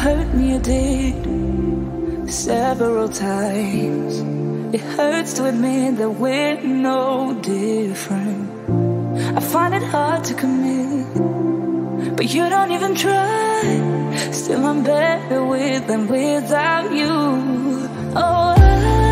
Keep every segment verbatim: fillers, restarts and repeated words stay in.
hurt me, you did, several times. It hurts to admit that we're no different. I find it hard to commit, but you don't even try. Still I'm better with than without you. Oh, I,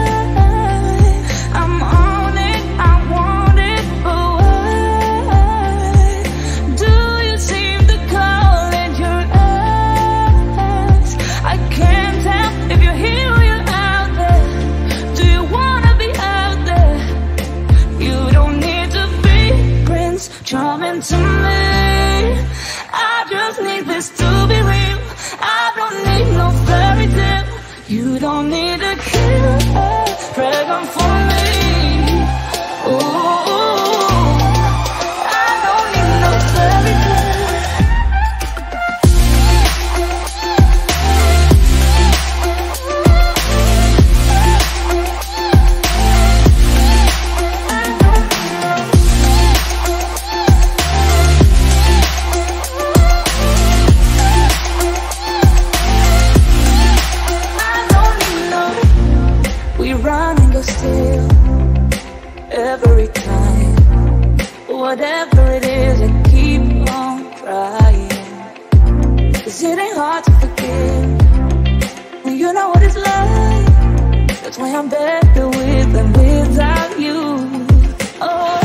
I'm on it, I want it, but why do you seem to call in your eyes? I can't tell if you're here or you're out there. Do you wanna be out there? You don't need to be Prince Charming to me. I just need this to be real. I don't need no fairy tale. You don't need a killer, dragon for me. Ooh, I don't need no fairy tale. Still, every time, whatever it is, I keep on trying. Cause it ain't hard to forgive when you know what it's like. That's why I'm better with than without you. Oh,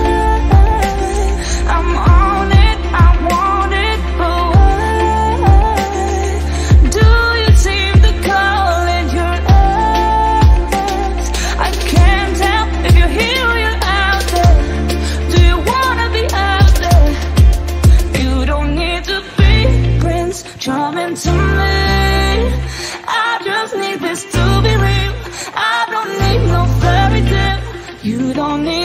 I, I'm on it, I want it, but why do you seem to call in your eyes? I can't tell if you're here or you're out there. Do you wanna be out there? You don't need to be Prince Charming to me. I just need this to be real. I don't need no fairy tale. You don't need